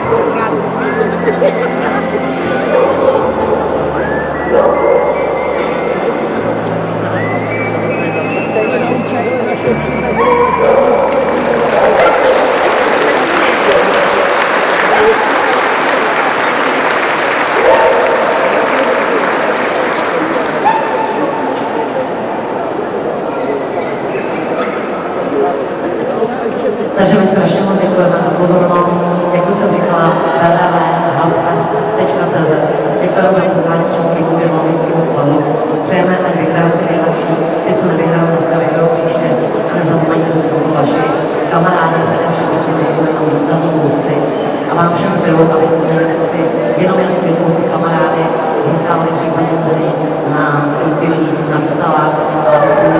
Takže my strašně moc děkujeme za pozornost. Jak už jsem říkala, www.helpfest.cz. Děkujeme za pozvání Českému filmovickému svazu. Přejeme, ať vyhrajou ty nejlepší, ty, co nevyhrajou, dneska vyhrajou příště. A nezapomeňte, že jsou to vaši kamarádi, především, že to nejsou jenom výstavní vůzci. A vám všem přeju, abyste měli nepsi jenom ty kamarády, získávali případně ceny na soutěžích, na výstavách, ale abyste měli